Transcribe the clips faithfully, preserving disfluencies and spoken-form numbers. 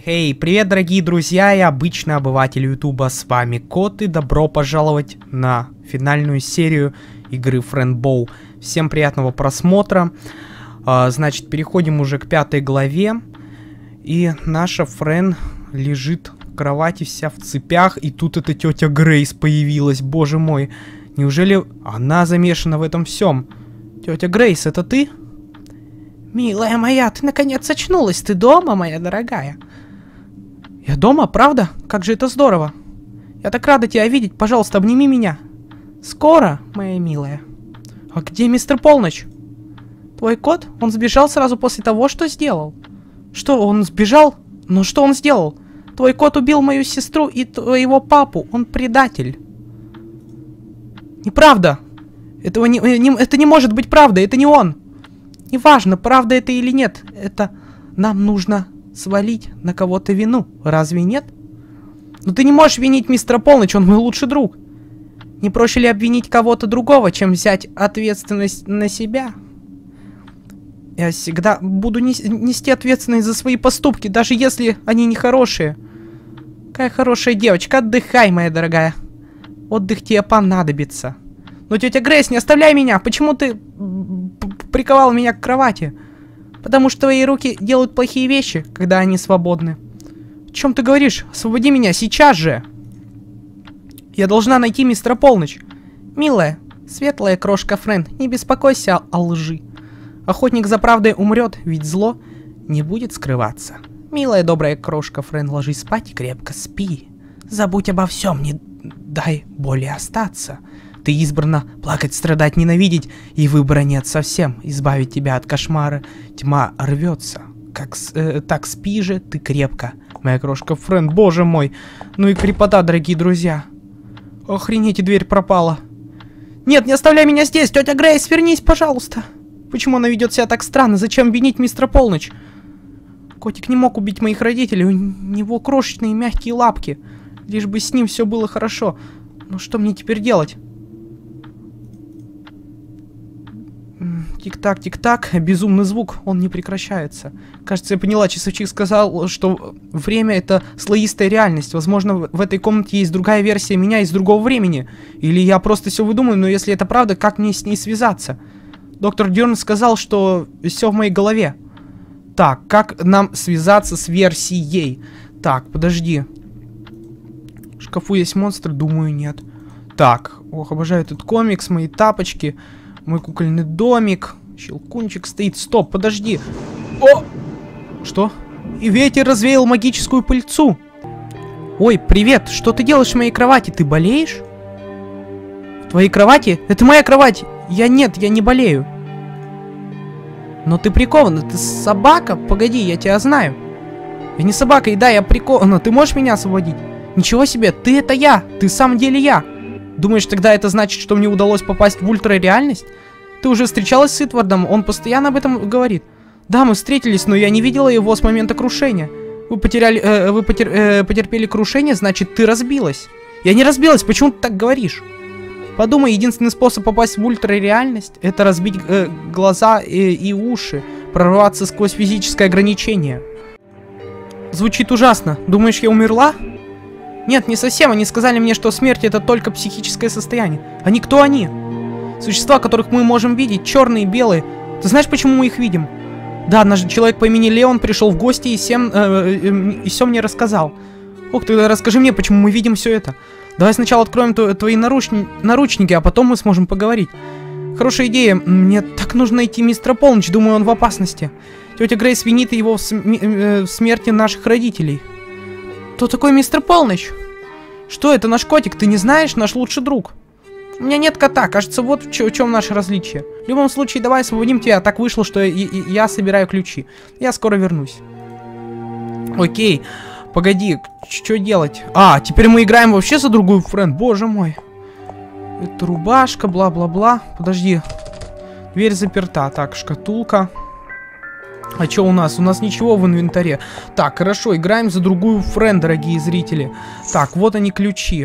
Эй, привет, дорогие друзья и обычные обыватели Ютуба, с вами Кот, и добро пожаловать на финальную серию игры Френбоу. Всем приятного просмотра. А, значит, переходим уже к пятой главе, и наша Френ лежит в кровати вся в цепях, и тут эта тетя Грейс появилась, боже мой. Неужели она замешана в этом всем? Тетя Грейс, это ты? Милая моя, ты наконец очнулась, ты дома, моя дорогая? Я дома, правда? Как же это здорово. Я так рада тебя видеть, пожалуйста, обними меня. Скоро, моя милая. А где мистер Полночь? Твой кот, он сбежал сразу после того, что сделал. Что, он сбежал? Но что он сделал? Твой кот убил мою сестру и твоего папу, он предатель. Неправда. Этого не, не, это не может быть правдой, это не он. Неважно, правда это или нет, это нам нужно свалить на кого-то вину, разве нет? Но ты не можешь винить мистера Полночь, он мой лучший друг. Не проще ли обвинить кого-то другого, чем взять ответственность на себя? Я всегда буду нести ответственность за свои поступки, даже если они нехорошие. Какая хорошая девочка, отдыхай, моя дорогая. Отдых тебе понадобится. Но тетя Грейс, не оставляй меня, почему ты приковал меня к кровати? Потому что твои руки делают плохие вещи, когда они свободны. О чем ты говоришь? Освободи меня сейчас же. Я должна найти мистера Полночь. Милая, светлая крошка Френ, не беспокойся о, о лжи. Охотник за правдой умрет, ведь зло не будет скрываться. Милая добрая крошка Френ, ложись спать и крепко спи. Забудь обо всем, не дай боли остаться. Ты избрана плакать, страдать, ненавидеть, и выбора нет совсем. Избавить тебя от кошмара, тьма рвется. Как, э, так спи же ты крепко, моя крошка Френ, боже мой. Ну и крепота, дорогие друзья. Охренеть, дверь пропала. Нет, не оставляй меня здесь, тетя Грейс, вернись, пожалуйста. Почему она ведет себя так странно? Зачем винить мистера Полночь? Котик не мог убить моих родителей, у него крошечные мягкие лапки. Лишь бы с ним все было хорошо. Но что мне теперь делать? Тик-так, тик-так, безумный звук, он не прекращается. Кажется, я поняла, часовщик сказал, что время — это слоистая реальность. Возможно, в этой комнате есть другая версия меня из другого времени. Или я просто все выдумаю, но если это правда, как мне с ней связаться? Доктор Дёрн сказал, что все в моей голове. Так, как нам связаться с версией? Так, подожди. В шкафу есть монстр? Думаю, нет. Так, ох, обожаю этот комикс, мои тапочки. Мой кукольный домик. Щелкунчик стоит. Стоп, подожди. О! Что? И ветер развеял магическую пыльцу. Ой, привет. Что ты делаешь в моей кровати? Ты болеешь? В твоей кровати? Это моя кровать. Я нет, я не болею. Но ты прикована. Ты собака? Погоди, я тебя знаю. Я не собака, и да, я прикована. Ты можешь меня освободить? Ничего себе, ты это я. Ты в самом деле я. Думаешь, тогда это значит, что мне удалось попасть в ультрареальность? Ты уже встречалась с Итвардом, он постоянно об этом говорит. Да, мы встретились, но я не видела его с момента крушения. Вы потеряли, э, вы потер, э, потерпели крушение, значит, ты разбилась. Я не разбилась, почему ты так говоришь? Подумай, единственный способ попасть в ультрареальность — это разбить э, глаза э, и уши, прорваться сквозь физическое ограничение. Звучит ужасно. Думаешь, я умерла? Нет, не совсем. Они сказали мне, что смерть — это только психическое состояние. Они кто они? Существа, которых мы можем видеть, черные, белые. Ты знаешь, почему мы их видим? Да, наш человек по имени Леон пришел в гости и всем, э, э, и все мне рассказал. Ох, тогда расскажи мне, почему мы видим все это. Давай сначала откроем твои наручни наручники, а потом мы сможем поговорить. Хорошая идея. Мне так нужно найти мистера Полночь. Думаю, он в опасности. Тетя Грейс винит его в, см э, в смерти наших родителей. Кто такой мистер Полночь? Что, это наш котик, ты не знаешь? Наш лучший друг. У меня нет кота, кажется, вот в, в чем наше различие. В любом случае, давай освободим тебя. Так вышло, что я, я собираю ключи. Я скоро вернусь. Окей, погоди, что делать? А, теперь мы играем вообще за другую Френ, боже мой. Это рубашка, бла-бла-бла. Подожди, дверь заперта. Так, шкатулка. А что у нас? У нас ничего в инвентаре. Так, хорошо, играем за другую Френ, дорогие зрители. Так, вот они ключи.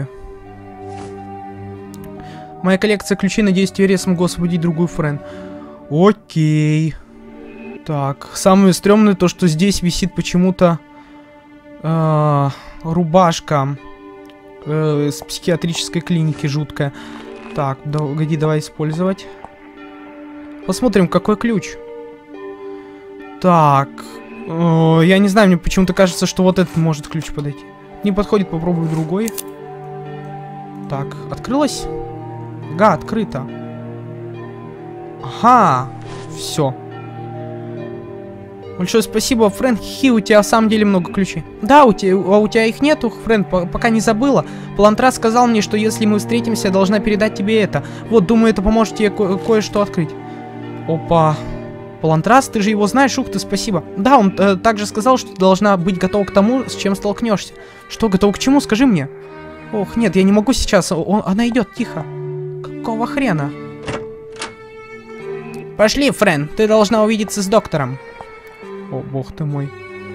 Моя коллекция ключей, надеюсь, теперь я смогу освободить другую Френ. Окей. Так, самое стрёмное то, что здесь висит почему-то Э, рубашка. Э, с психиатрической клиники жуткая. Так, да, погоди, давай использовать. Посмотрим, какой ключ. Так. Э, я не знаю, мне почему-то кажется, что вот этот может ключ подойти. Не подходит, попробую другой. Так, открылось? Ага, открыто. Ага, все. Большое спасибо, Фрэнк. Хи, у тебя в самом деле много ключей. Да, у тебя, а у тебя их нету, Фрэнк, по пока не забыла. Палантрас сказал мне, что если мы встретимся, я должна передать тебе это. Вот, думаю, это поможет тебе ко кое-что открыть. Опа. Палантрас, ты же его знаешь, ух ты, спасибо. Да, он э, также сказал, что ты должна быть готова к тому, с чем столкнешься. Что, готова к чему, скажи мне. Ох, нет, я не могу сейчас, он, она идет, тихо. Какого хрена? Пошли, Фрэн, ты должна увидеться с доктором. О, бог ты мой.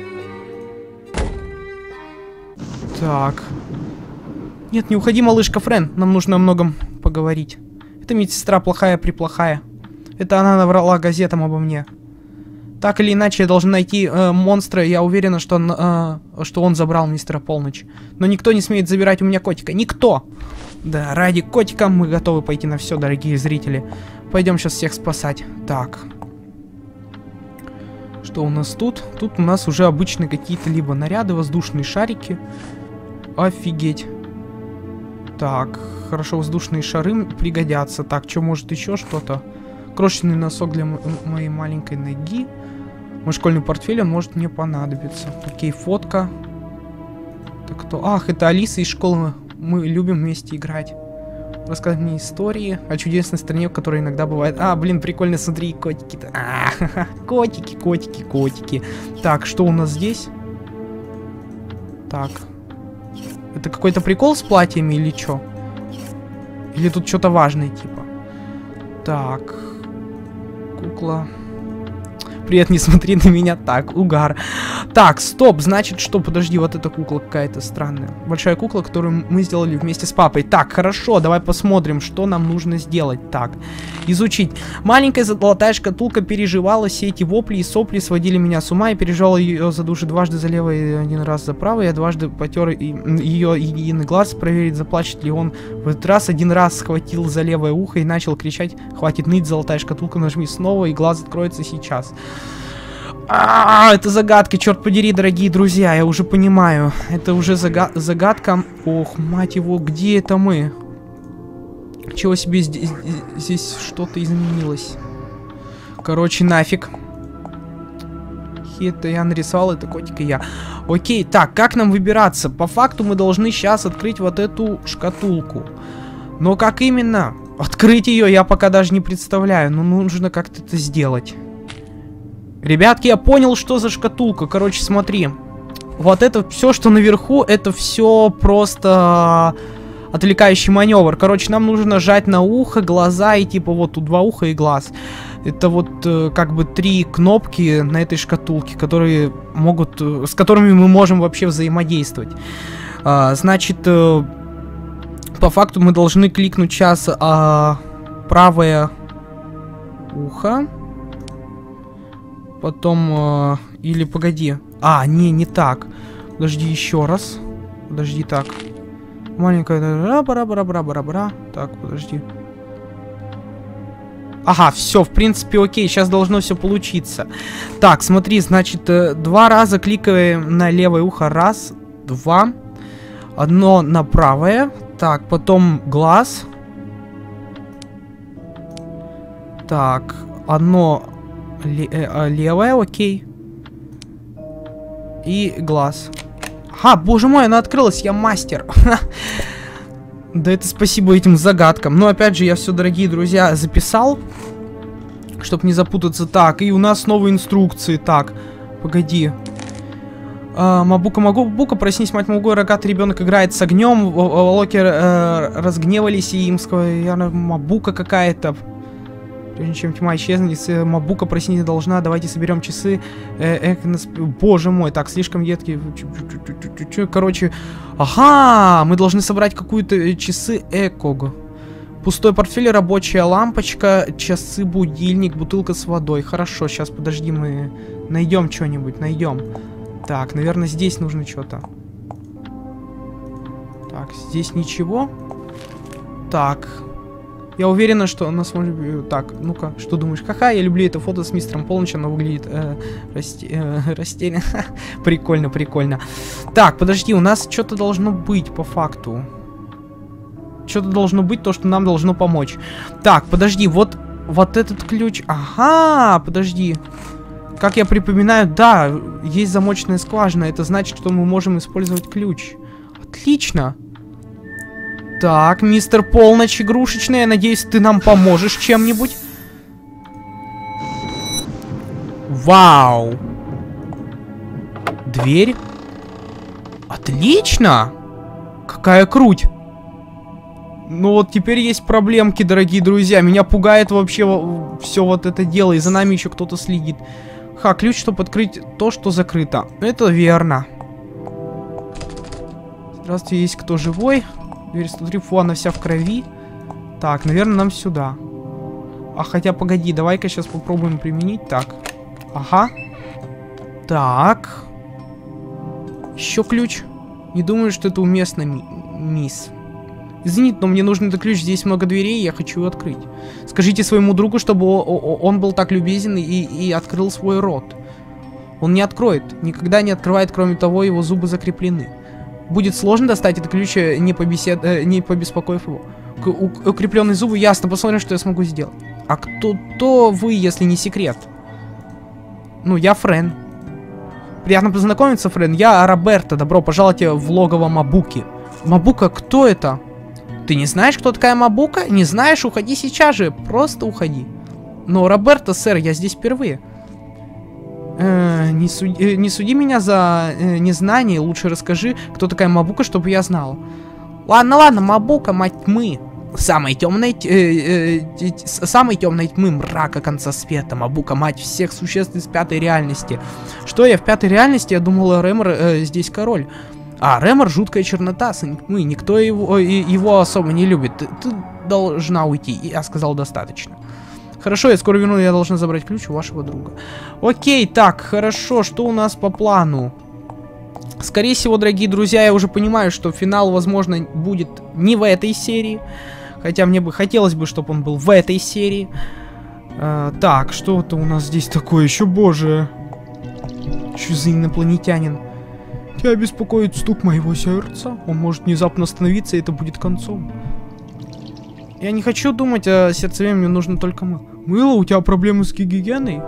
Так. Нет, не уходи, малышка Фрэн. Нам нужно о многом поговорить. Эта медсестра плохая-приплохая. Это она наврала газетам обо мне. Так или иначе, я должен найти э, монстра. Я уверена, что он, э, что он забрал мистера Полночь. Но никто не смеет забирать у меня котика. Никто! Да, ради котика мы готовы пойти на все, дорогие зрители. Пойдем сейчас всех спасать. Так. Что у нас тут? Тут у нас уже обычные какие-то либо наряды, воздушные шарики. Офигеть. Так, хорошо, воздушные шары пригодятся. Так, что может еще что-то? Крошечный носок для моей маленькой ноги. Мой школьный портфель, он может мне понадобиться. Окей, фотка. Так, кто? Ах, это Алиса из школы. Мы любим вместе играть. Рассказать мне истории о чудесной стране, в которой иногда бывает. А, блин, прикольно, смотри, котики-то. А, котики, котики, котики. Так, что у нас здесь? Так. Это какой-то прикол с платьями или что? Или тут что-то важное, типа? Так. Кукла. Привет, не смотри на меня так, угар. Так, стоп, значит, что, подожди, вот эта кукла какая-то странная. Большая кукла, которую мы сделали вместе с папой. Так, хорошо, давай посмотрим, что нам нужно сделать. Так, изучить. Маленькая золотая шкатулка переживала все эти вопли и сопли, сводили меня с ума. Я переживал ее за души дважды за левое и один раз за правое. Я дважды потер ее единый глаз, проверить, заплачет ли он. В этот раз один раз схватил за левое ухо и начал кричать: хватит ныть, золотая шкатулка, нажми снова, и глаз откроется сейчас. А, это загадка, черт подери, дорогие друзья, я уже понимаю. Это уже зага загадка. Ох, мать его, где это мы? Чего себе здесь, здесь что-то изменилось? Короче, нафиг. Это я нарисовал, это котик и я. Окей, так, как нам выбираться? По факту мы должны сейчас открыть вот эту шкатулку. Но как именно? Открыть ее я пока даже не представляю. Но нужно как-то это сделать. Ребятки, я понял, что за шкатулка. Короче, смотри. Вот это все, что наверху, это все просто отвлекающий маневр. Короче, нам нужно нажать на ухо, глаза и типа вот тут два уха и глаз. Это вот э, как бы три кнопки на этой шкатулке, которые могут, э, с которыми мы можем вообще взаимодействовать. А, значит, э, по факту мы должны кликнуть сейчас а, правое ухо. Потом, э, или погоди. А, не, не так. Подожди еще раз. Подожди, так. Маленькая. Бра-бра-бра-бра-бра-бра. Так, подожди. Ага, все, в принципе, окей. Сейчас должно все получиться. Так, смотри, значит, э, два раза кликаем на левое ухо. Раз, два. Одно на правое. Так, потом глаз. Так, одно... Левая, окей. И глаз. Ага, боже мой, она открылась, я мастер. Да это спасибо этим загадкам. Но опять же, я все, дорогие друзья, записал, чтобы не запутаться. Так, и у нас новые инструкции. Так, погоди. А, Мабука, Мабука, проснись, мать Мабука, рогатый ребенок играет с огнем. Волоки э, разгневались, и им сказали, Мабука какая-то. Прежде чем тьма исчезнет, Мабука проснись должна, давайте соберем часы. Э, э, боже мой, так, слишком едкий. Короче, ага, мы должны собрать какую-то часы Экого. Пустой портфель, рабочая лампочка, часы, будильник, бутылка с водой. Хорошо, сейчас, подожди, мы найдем что-нибудь, найдем. Так, наверное, здесь нужно что-то. Так, здесь ничего. Так. Я уверена, что у нас может быть... Так, ну-ка, что думаешь? Ха-ха, я люблю это фото с мистером Полночем, оно выглядит э, расте... э, растерянно. Прикольно, прикольно. Так, подожди, у нас что-то должно быть по факту. Что-то должно быть, то, что нам должно помочь. Так, подожди, вот, вот этот ключ. Ага, подожди. Как я припоминаю, да, есть замочная скважина. Это значит, что мы можем использовать ключ. Отлично. Так, мистер Полночь игрушечный, я надеюсь, ты нам поможешь чем-нибудь. Вау. Дверь. Отлично. Какая круть. Ну вот теперь есть проблемки, дорогие друзья. Меня пугает вообще все вот это дело. И за нами еще кто-то следит. Ха, ключ, чтобы открыть то, что закрыто. Это верно. Здравствуйте, есть кто живой? Дверь сто три, фу, она вся в крови. Так, наверное, нам сюда. А хотя, погоди, давай-ка сейчас попробуем применить. Так. Ага. Так. Еще ключ. Не думаю, что это уместно, ми мисс. Извините, но мне нужен этот ключ. Здесь много дверей, и я хочу его открыть. Скажите своему другу, чтобы он был так любезен и, и открыл свой рот. Он не откроет. Никогда не открывает, кроме того, его зубы закреплены. Будет сложно достать этот ключ, не, побесед... не побеспокоив его. У... Укрепленные зубы, ясно, посмотрим, что я смогу сделать. А кто-то вы, если не секрет? Ну, я Френ. Приятно познакомиться, Френ. Я Роберто. Добро пожаловать в логово Мабуки. Мабука, кто это? Ты не знаешь, кто такая Мабука? Не знаешь? Уходи сейчас же. Просто уходи. Но, Роберто, сэр, я здесь впервые. Э, не, суди, э, не суди меня за э, незнание, лучше расскажи, кто такая Мабука, чтобы я знал. Ладно, ладно, Мабука, мать тьмы. Самой темной, э, э, самой темной тьмы, мрака конца света. Мабука, мать всех существ из пятой реальности. Что я в пятой реальности? Я думала, Рэмор э, здесь король. А, Рэмор жуткая чернота, сын тьмы. Никто его, его особо не любит. Ты, ты должна уйти. Я сказал достаточно. Хорошо, я скоро верну, я должна забрать ключ у вашего друга. Окей, так, хорошо, что у нас по плану? Скорее всего, дорогие друзья, я уже понимаю, что финал, возможно, будет не в этой серии. Хотя мне бы хотелось бы, чтобы он был в этой серии. А, так, что-то у нас здесь такое еще, боже. Что за инопланетянин? Тебя беспокоит стук моего сердца. Он может внезапно остановиться, и это будет концом. Я не хочу думать о сердцеве, мне нужно только мыло. Мыло, у тебя проблемы с гигиеной?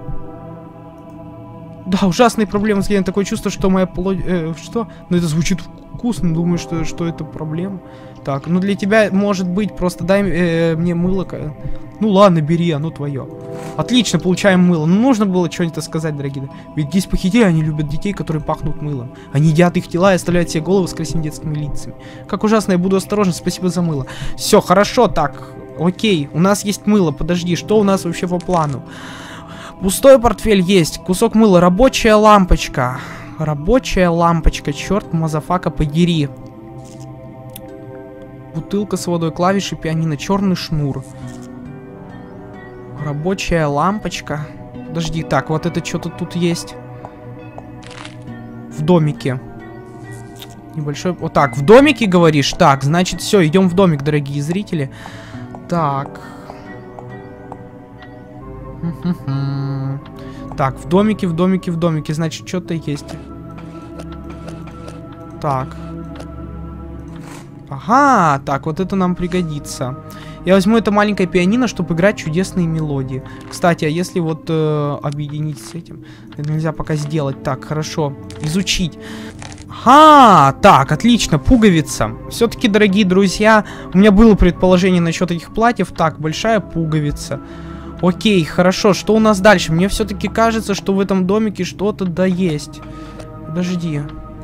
Да, ужасные проблемы с гигиеной. Такое чувство, что моя плоть... Э, что? Ну, это звучит вкусно. Думаю, что, что это проблема. Так, ну для тебя, может быть, просто дай э, мне мыло. Ну ладно, бери, оно твое. Отлично, получаем мыло. Ну, нужно было что-нибудь сказать, дорогие. Ведь здесь похитители, они любят детей, которые пахнут мылом. Они едят их тела и оставляют себе головы с красивыми детскими лицами. Как ужасно, я буду осторожен, спасибо за мыло. Все, хорошо, так, окей, у нас есть мыло, подожди, что у нас вообще по плану? Пустой портфель есть, кусок мыла, рабочая лампочка. Рабочая лампочка, черт, мазафака, подери. Бутылка с водой, клавиши, пианино, черный шнур. Рабочая лампочка. Подожди, так, вот это что-то тут есть. В домике. Небольшой... Вот так, в домике, говоришь? Так, значит, все, идем в домик, дорогие зрители. Так. Так, в домике, в домике, в домике. Значит, что-то есть. Так. Ага, так, вот это нам пригодится. Я возьму это маленькое пианино, чтобы играть чудесные мелодии. Кстати, а если вот э, объединить с этим? Это нельзя пока сделать. Так, хорошо. Изучить. Ага, так, отлично, пуговица. Все-таки, дорогие друзья, у меня было предположение насчет этих платьев. Так, большая пуговица. Окей, хорошо, что у нас дальше? Мне все-таки кажется, что в этом домике что-то да есть. Подожди.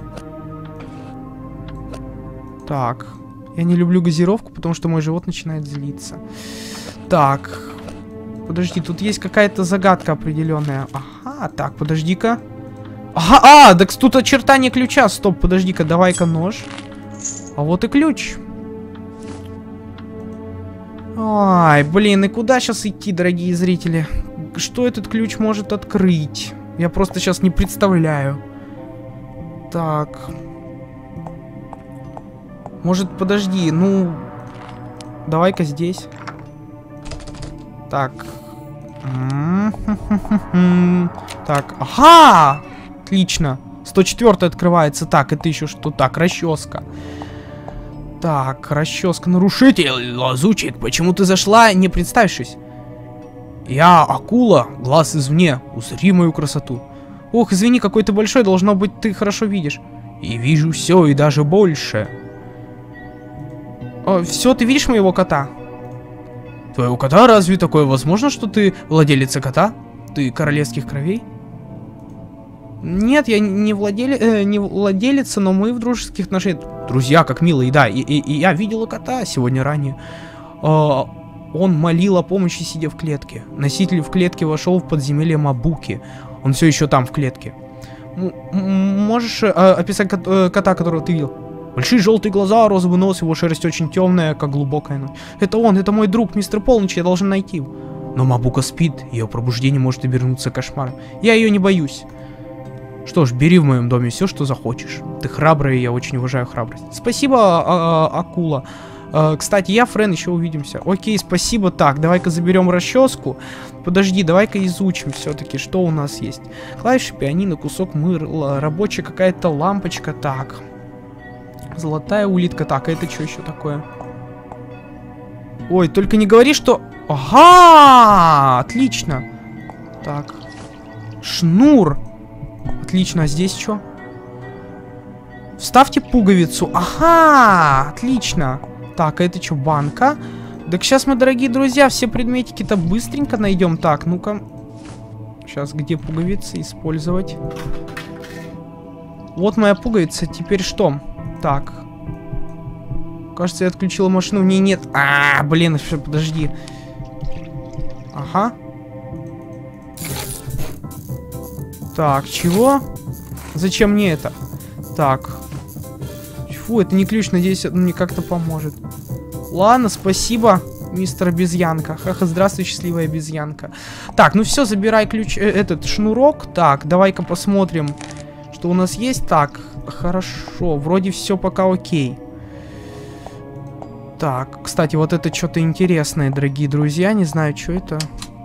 Так. Я не люблю газировку, потому что мой живот начинает злиться. Так. Подожди, тут есть какая-то загадка определенная. Ага, так, подожди-ка. Ага, а, так тут очертание ключа. Стоп, подожди-ка, давай-ка нож. А вот и ключ. Ай, блин, и куда сейчас идти, дорогие зрители? Что этот ключ может открыть? Я просто сейчас не представляю. Так. Может, подожди, ну... Давай-ка здесь. Так. Так, ага! Отлично. сто четвёртый открывается. Так, это еще что? Так, расческа. Так, расческа. Нарушитель, лазучик, почему ты зашла, не представившись? Я акула, глаз извне, узри мою красоту. Ох, извини, какой ты большой, должно быть, ты хорошо видишь. И вижу все, и даже больше. О, все, ты видишь моего кота? Твоего кота? Разве такое возможно, что ты владелица кота? Ты королевских кровей? Нет, я не, владели... э, не владелица, но мы в дружеских отношениях. Друзья, как мило, и да, и, и, и я видела кота сегодня ранее. А, он молил о помощи, сидя в клетке. Носитель в клетке вошел в подземелье Мабуки. Он все еще там, в клетке. М можешь э, описать кот э, кота, которого ты видел? Большие желтые глаза, розовый нос, его шерсть очень темная, как глубокая ночь. Это он, это мой друг, мистер Полночь, я должен найти его. Но Мабука спит, ее пробуждение может обернуться кошмаром. Я ее не боюсь. Что ж, бери в моем доме все, что захочешь. Ты храбрая, и я очень уважаю храбрость. Спасибо, а -а акула. А, кстати, я, Френ, еще увидимся. Окей, спасибо. Так, давай-ка заберем расческу. Подожди, давай-ка изучим все-таки, что у нас есть. Клавиши, пианино, кусок мыла, рабочая какая-то лампочка. Так. Золотая улитка. Так, а это что еще такое? Ой, только не говори, что... Ага! Отлично. Так. Шнур. Отлично, а здесь что? Вставьте пуговицу. Ага! Отлично. Так, а это что, банка? Так сейчас мы, дорогие друзья, все предметики-то быстренько найдем. Так, ну-ка. Сейчас, где пуговицы? Использовать. Вот моя пуговица. Теперь что? Так. Кажется, я отключила машину. В ней нет... А, блин, подожди. Ага. Так, чего? Зачем мне это? Так. Фу, это не ключ. Надеюсь, это мне как-то поможет. Ладно, спасибо, мистер обезьянка. Ха-ха, здравствуй, счастливая обезьянка. Так, ну все, забирай ключ, э, этот шнурок. Так, давай-ка посмотрим, что у нас есть. Так, хорошо, вроде все пока окей. Так, кстати, вот это что-то интересное, дорогие друзья. Не знаю, что это.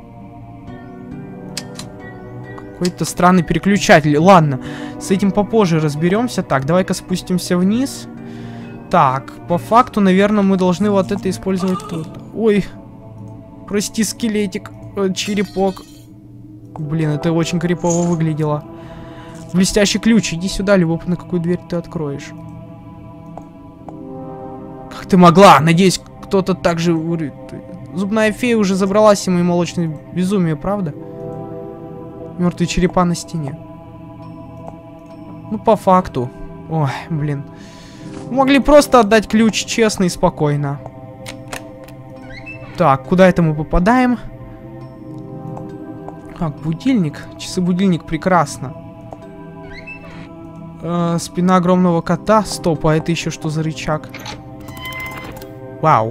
Какой-то странный переключатель. Ладно, с этим попозже разберемся. Так, давай-ка спустимся вниз. Так, по факту, наверное, мы должны вот это использовать тут. Ой, прости, скелетик, э, черепок. Блин, это очень крипово выглядело. Блестящий ключ, иди сюда, любопытно, какую дверь ты откроешь. Как ты могла? Надеюсь, кто-то так же... Зубная фея уже забралась в мои молочные безумие, правда? Мертвые черепа на стене. Ну, по факту. Ой, блин. Могли просто отдать ключ честно и спокойно. Так, куда это мы попадаем? Так, будильник. Часы-будильник, прекрасно. Э, спина огромного кота. Стоп, а это еще что за рычаг? Вау.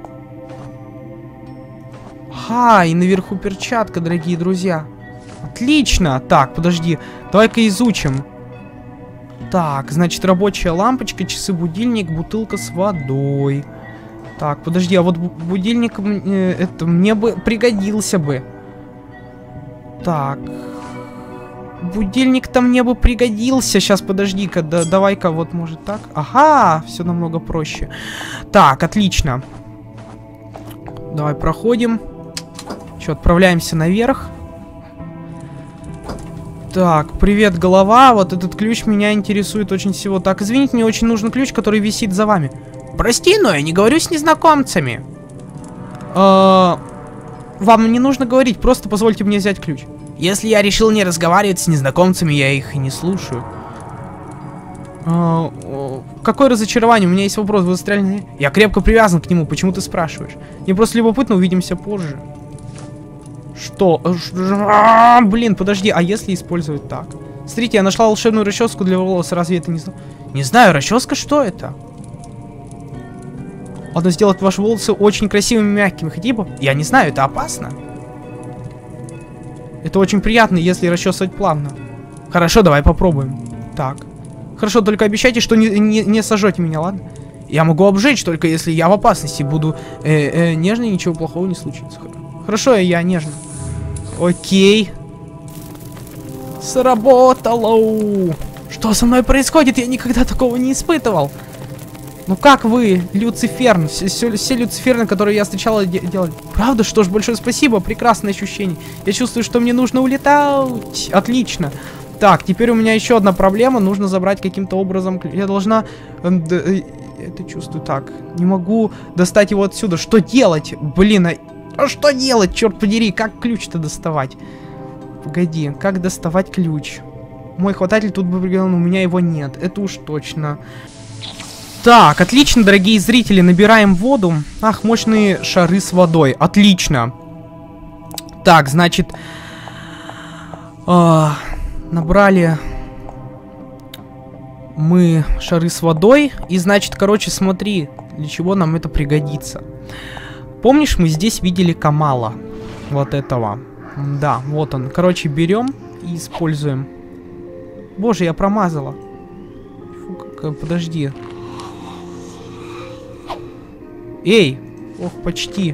Ха, и наверху перчатка, дорогие друзья. Отлично. Так, подожди. Давай-ка изучим. Так, значит, рабочая лампочка, часы-будильник, бутылка с водой. Так, подожди, а вот будильник э, это мне бы пригодился бы. Так. Будильник-то мне бы пригодился. Сейчас, подожди-ка, да, давай-ка вот, может, так. Ага, все намного проще. Так, отлично. Давай проходим. Что, отправляемся наверх. Так, привет, голова. Вот этот ключ меня интересует очень всего. Так, извините, мне очень нужен ключ, который висит за вами. Прости, но я не говорю с незнакомцами. Э-э- вам не нужно говорить, просто позвольте мне взять ключ. Если я решил не разговаривать с незнакомцами, я их и не слушаю. Э-э- какое разочарование, у меня есть вопрос, вы застряли? Я крепко привязан к нему, почему ты спрашиваешь? Мне просто любопытно, увидимся позже. Что? А, блин, подожди, а если использовать так? Смотрите, я нашла волшебную расческу для волос, разве это не знаю? Не знаю, расческа, что это? Надо сделать ваши волосы очень красивыми и мягкими. Хотите бы? Я не знаю, это опасно. Это очень приятно, если расчесывать плавно. Хорошо, давай попробуем. Так. Хорошо, только обещайте, что не, не, не сожжете меня, ладно? Я могу обжечь, только если я в опасности буду э, э, нежный, ничего плохого не случится. Хорошо, я нежный. Окей. Сработало. Что со мной происходит? Я никогда такого не испытывал. Ну как вы, Люциферн, все, все, все Люциферны, которые я встречала, де делали. Правда? Что ж, большое спасибо, прекрасное ощущение. Я чувствую, что мне нужно улетать. Отлично. Так, теперь у меня еще одна проблема. Нужно забрать каким-то образом. Я должна... Э, э, это чувствую так. Не могу достать его отсюда. Что делать? Блин, а, а что делать, черт подери? Как ключ-то доставать? Погоди, как доставать ключ? Мой хвататель тут бы пригодился, но у меня его нет. Это уж точно. Так, отлично, дорогие зрители, набираем воду. Ах, мощные шары с водой. Отлично. Так, значит... Э, набрали мы шары с водой. И, значит, короче, смотри, для чего нам это пригодится. Помнишь, мы здесь видели Камала? Вот этого. Да, вот он. Короче, берем и используем. Боже, я промазала. Фу, как... Подожди. Эй! Ох, почти.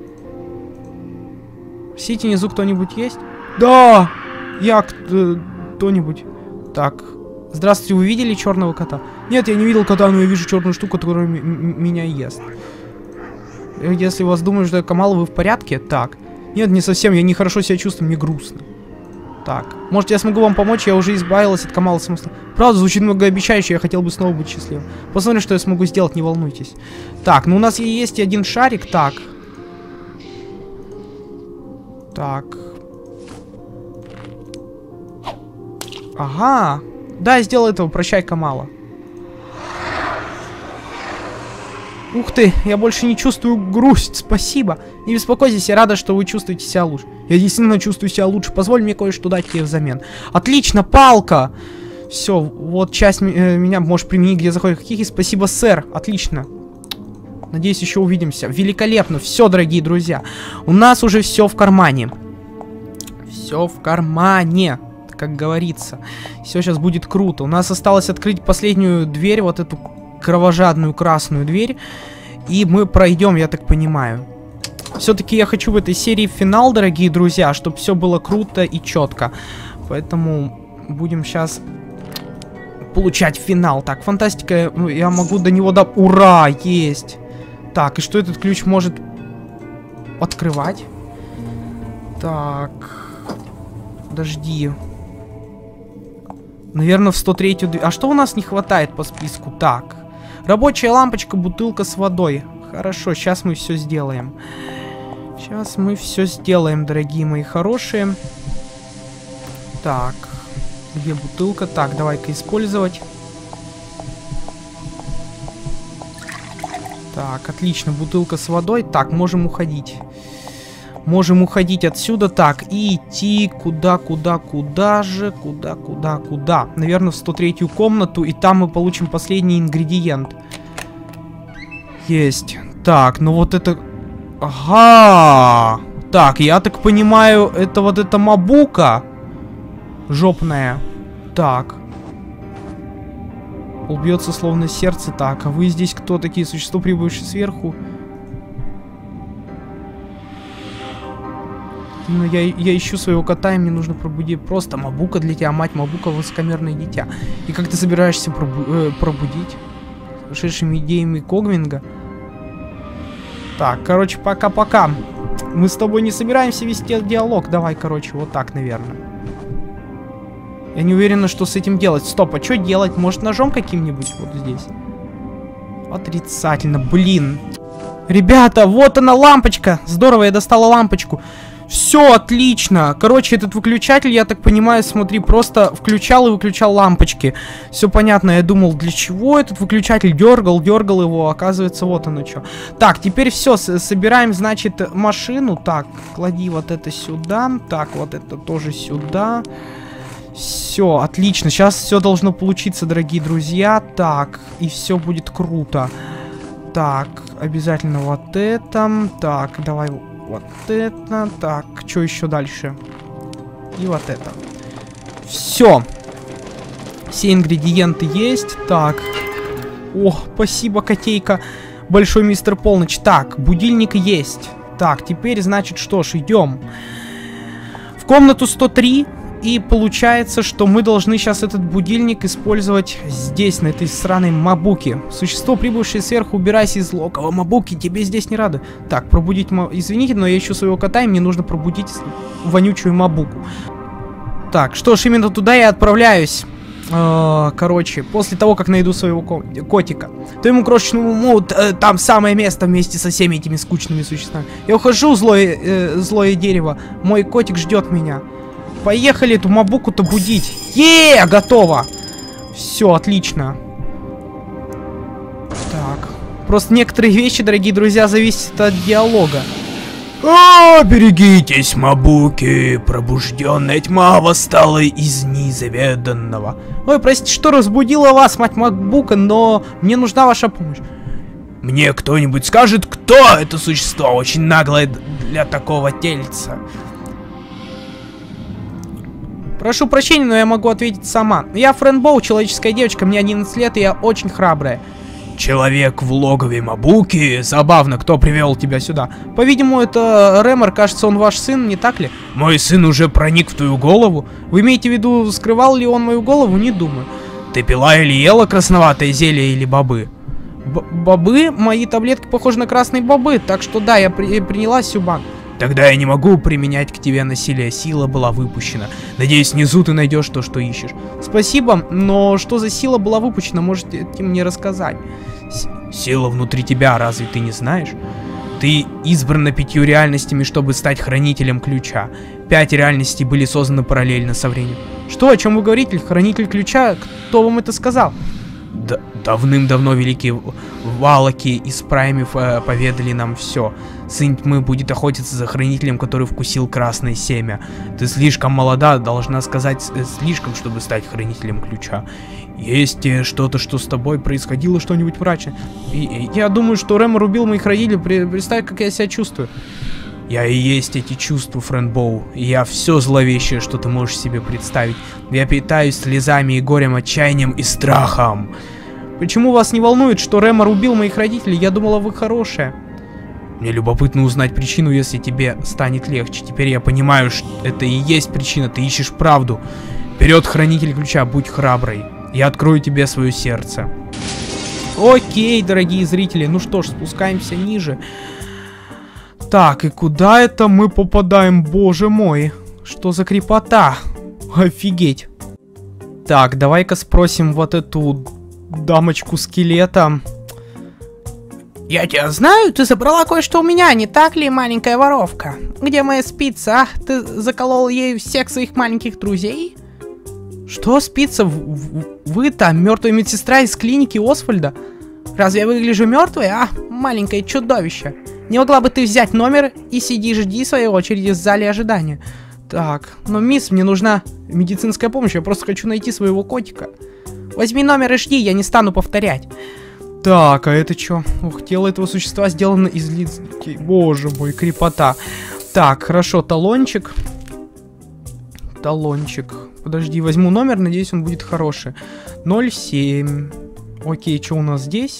В сети внизу кто-нибудь есть? Да! Я кто-нибудь. Так. Здравствуйте, вы видели черного кота? Нет, я не видел кота, но я вижу черную штуку, которая меня ест. Если вас думают, что я Камал, вы в порядке? Так. Нет, не совсем, я нехорошо себя чувствую, мне грустно. Так. Может, я смогу вам помочь, я уже избавилась от Камала самостоятельно. Правда, звучит многообещающе, я хотел бы снова быть счастливым. Посмотрим, что я смогу сделать, не волнуйтесь. Так, ну у нас есть один шарик, так. Так. Ага. Да, я сделал этого, прощай, Камала. Ух ты, я больше не чувствую грусть, спасибо. Не беспокойтесь, я рада, что вы чувствуете себя лучше. Я действительно чувствую себя лучше, позволь мне кое-что дать тебе взамен. Отлично, палка! Все, вот часть э, меня можешь применить, где заходит Хихи. Спасибо, сэр, отлично. Надеюсь, еще увидимся. Великолепно, все, дорогие друзья. У нас уже все в кармане. Все в кармане, как говорится. Все сейчас будет круто. У нас осталось открыть последнюю дверь, вот эту кровожадную красную дверь. И мы пройдем, я так понимаю. Все-таки я хочу в этой серии финал, дорогие друзья, чтобы все было круто и четко. Поэтому будем сейчас получать финал. Так, фантастика, я могу до него до... Ура, есть! Так, и что этот ключ может открывать? Так, подожди. Наверное, в сто третью... А что у нас не хватает по списку? Так, рабочая лампочка, бутылка с водой. Хорошо, сейчас мы все сделаем. Сейчас мы все сделаем, дорогие мои хорошие. Так, где бутылка? Так, давай-ка использовать. Так, отлично, бутылка с водой. Так, можем уходить. Можем уходить отсюда. Так, и идти куда, куда, куда же? Куда, куда, куда? Наверное, в сто третью комнату. И там мы получим последний ингредиент. Есть. Так, ну вот это... Ага. Так, я так понимаю, это вот эта мабука жопная. Так. Убьется словно сердце. Так, а вы здесь кто такие? Существа, прибывшие сверху? Ну, я, я ищу своего кота, и мне нужно пробудить. Просто мабука для тебя, мать мабука, высокомерное дитя. И как ты собираешься пробу э, пробудить? Сумасшедшими идеями Когвинга? Так, короче, пока-пока. Мы с тобой не собираемся вести диалог. Давай, короче, вот так, наверное. Я не уверена, что с этим делать. Стоп, а что делать? Может, ножом каким-нибудь вот здесь? Отрицательно, блин. Ребята, вот она лампочка. Здорово, я достала лампочку. Все отлично. Короче, этот выключатель, я так понимаю, смотри, просто включал и выключал лампочки. Все понятно, я думал, для чего этот выключатель? Дергал, дергал его, оказывается, вот оно что. Так, теперь все, собираем, значит, машину. Так, клади вот это сюда. Так, вот это тоже сюда. Все, отлично. Сейчас все должно получиться, дорогие друзья. Так, и все будет круто. Так, обязательно вот это. Так, давай... Вот это. Так, что еще дальше? И вот это. Все. Все ингредиенты есть. Так. Ох, спасибо, котейка. Большой мистер Полночь. Так, будильник есть. Так, теперь, значит, что ж, идем в комнату сто три. И получается, что мы должны сейчас этот будильник использовать здесь, на этой сраной Мабуке. Существо, прибывшее сверху, убирайся из локова. Мабуки, тебе здесь не рады. Так, пробудить... Извините, но я ищу своего кота, и мне нужно пробудить вонючую Мабуку. Так, что ж, именно туда я отправляюсь. Короче, после того, как найду своего котика, то ему крошечному уму там самое место вместе со всеми этими скучными существами. Я ухожу, злое, э, злое дерево. Мой котик ждет меня. Поехали эту Мабуку-то будить. Е, готово. Все, отлично. Так. Просто некоторые вещи, дорогие друзья, зависят от диалога. О, берегитесь, Мабуки, пробужденная тьма восстала из неизведанного. Ой, простите, что разбудила вас, мать Мабука, но мне нужна ваша помощь. Мне кто-нибудь скажет, кто это существо? Очень наглое для такого тельца. Прошу прощения, но я могу ответить сама. Я Френ Боу, человеческая девочка, мне одиннадцать лет, и я очень храбрая. Человек в логове Мабуки? Забавно, кто привел тебя сюда? По-видимому, это Рэмор, кажется, он ваш сын, не так ли? Мой сын уже проник в твою голову? Вы имеете в виду, скрывал ли он мою голову? Не думаю. Ты пила или ела красноватое зелье или бобы? Б бобы? Мои таблетки похожи на красные бобы, так что да, я при приняла сюбан. Тогда я не могу применять к тебе насилие, сила была выпущена. Надеюсь, внизу ты найдешь то, что ищешь. Спасибо, но что за сила была выпущена, можете мне рассказать? С сила внутри тебя, разве ты не знаешь? Ты избрана пятью реальностями, чтобы стать хранителем ключа. Пять реальностей были созданы параллельно со временем. Что, о чем вы говорите? Хранитель ключа? Кто вам это сказал? Да, давным-давно великие Валаки из Праймев э, поведали нам все. Сын тьмы будет охотиться за хранителем, который вкусил красное семя. Ты слишком молода, должна сказать э, слишком, чтобы стать хранителем ключа. Есть э, что-то, что с тобой происходило, что-нибудь мрачное. И, и, я думаю, что Рэмор убил моих родителей. Представь, как я себя чувствую. Я и есть эти чувства, Френ Боу. Я все зловещее, что ты можешь себе представить. Я питаюсь слезами и горем, отчаянием и страхом. Почему вас не волнует, что Рэмор убил моих родителей? Я думала, вы хорошая. Мне любопытно узнать причину, если тебе станет легче. Теперь я понимаю, что это и есть причина. Ты ищешь правду. Вперед, хранитель ключа, будь храброй. Я открою тебе свое сердце. Окей, дорогие зрители. Ну что ж, спускаемся ниже. Так, и куда это мы попадаем, боже мой? Что за крепота? Офигеть. Так, давай-ка спросим вот эту дамочку-скелета. Я тебя знаю, ты забрала кое-что у меня, не так ли, маленькая воровка? Где моя спица, а? Ты заколол ей всех своих маленьких друзей? Что, спица? Вы там, мертвая медсестра из клиники Освальда? Разве я выгляжу мертвой, а? Маленькое чудовище. Не могла бы ты взять номер и сиди жди своей очереди в зале ожидания? Так, но мисс, мне нужна медицинская помощь, я просто хочу найти своего котика. Возьми номер и жди, я не стану повторять. Так, а это что? Ух, тело этого существа сделано из лиц. Боже мой, крепота. Так, хорошо, талончик. Талончик. Подожди, возьму номер, надеюсь, он будет хороший. ноль семь. Окей, что у нас здесь?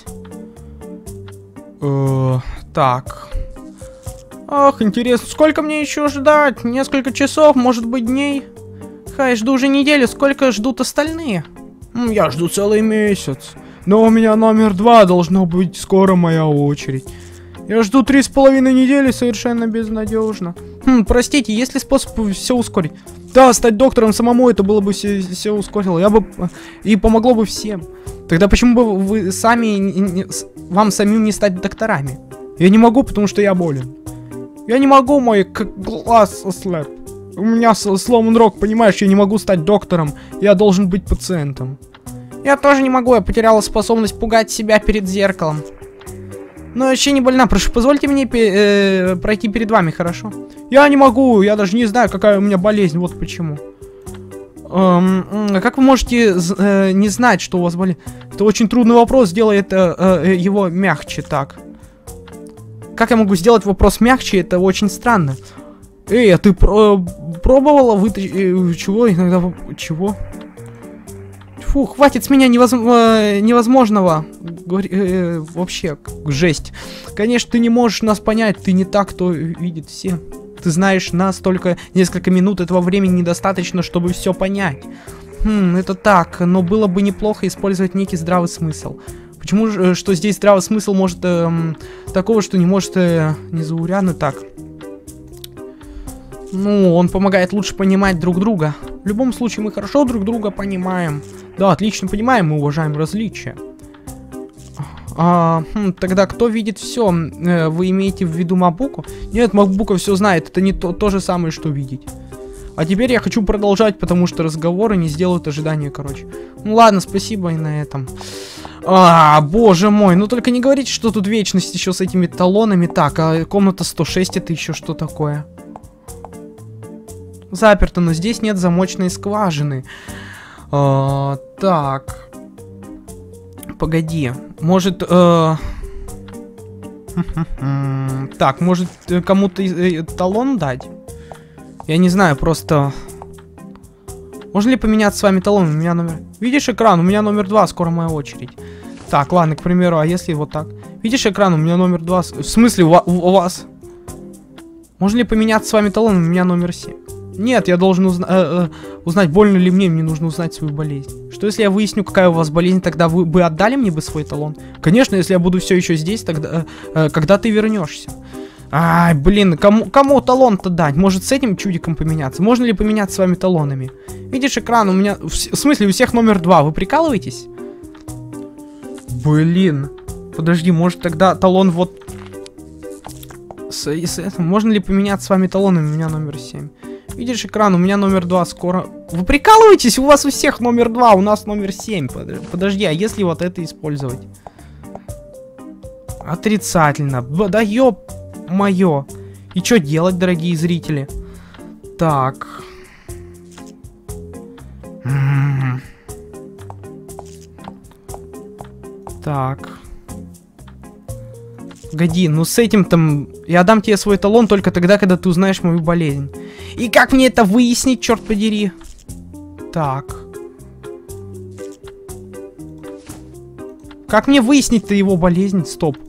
Э, так. Ах, интересно, сколько мне еще ждать? Несколько часов, может быть, дней? Хай, жду уже неделю, сколько ждут остальные? Я жду целый месяц. Но у меня номер два, должно быть скоро моя очередь. Я жду три с половиной недели, совершенно безнадежно. Хм, простите, есть ли способ все ускорить? Да, стать доктором самому, это было бы все, все ускорило. Я бы... И помогло бы всем. Тогда почему бы вы сами... Не, не, вам самим не стать докторами? Я не могу, потому что я болен. Я не могу, мой глаз ослеп. У меня сломан рог, понимаешь, я не могу стать доктором. Я должен быть пациентом. Я тоже не могу, я потеряла способность пугать себя перед зеркалом. Но вообще не больна, прошу, позвольте мне э, пройти перед вами, хорошо? Я не могу, я даже не знаю, какая у меня болезнь, вот почему. Эм, как вы можете э, не знать, что у вас болезнь? Это очень трудный вопрос, сделай это, э, его мягче так. Как я могу сделать вопрос мягче, это очень странно. Эй, а ты про пробовала вытащить... Э, чего иногда... Чего? Фу, хватит с меня невозможно, невозможного. Говори, э, вообще, жесть. Конечно, ты не можешь нас понять, ты не так, кто видит все. Ты знаешь нас только несколько минут, этого времени недостаточно, чтобы все понять. Хм, это так, но было бы неплохо использовать некий здравый смысл. Почему же, что здесь здравый смысл может эм, такого, что не может э, незаурядно так? Ну, он помогает лучше понимать друг друга. В любом случае, мы хорошо друг друга понимаем. Да, отлично понимаем, мы уважаем различия. А, хм, тогда кто видит все? Э, вы имеете в виду Мабуку? Нет, Мабука все знает, это не то, то же самое, что видеть. А теперь я хочу продолжать, потому что разговоры не сделают ожидания короче. Ну ладно, спасибо и на этом. А, боже мой, ну только не говорите, что тут вечность еще с этими талонами. Так, а комната сто шесть это еще что такое? Заперто, но здесь нет замочной скважины. А, так. Погоди. Может, э... так, может кому-то э, талон дать? Я не знаю, просто... Можно ли поменяться с вами талон? У меня номер... Видишь экран? У меня номер два, скоро моя очередь. Так, ладно, к примеру, а если вот так? Видишь экран? У меня номер два. В смысле, у, у, у вас? Можно ли поменяться с вами талон? У меня номер семь. Нет, я должен узна э, э, узнать, больно ли мне, мне нужно узнать свою болезнь. Что если я выясню, какая у вас болезнь, тогда вы бы отдали мне бы свой талон? Конечно, если я буду все еще здесь, тогда, э, э, когда ты вернешься. Ай, блин, кому, кому талон-то дать? Может, с этим чудиком поменяться? Можно ли поменяться с вами талонами? Видишь экран? У меня... В, в смысле, у всех номер два. Вы прикалываетесь? Блин. Подожди, может тогда талон вот... С, с этим... Можно ли поменяться с вами талонами? У меня номер семь. Видишь экран? У меня номер два скоро... Вы прикалываетесь? У вас у всех номер два, у нас номер семь. Подожди, а если вот это использовать? Отрицательно. Да ёп... Мое. И что делать, дорогие зрители? Так. М-м-м. Так. Погоди, ну с этим там... Я дам тебе свой талон только тогда, когда ты узнаешь мою болезнь. И как мне это выяснить, черт подери? Так. Как мне выяснить-то его болезнь? Стоп.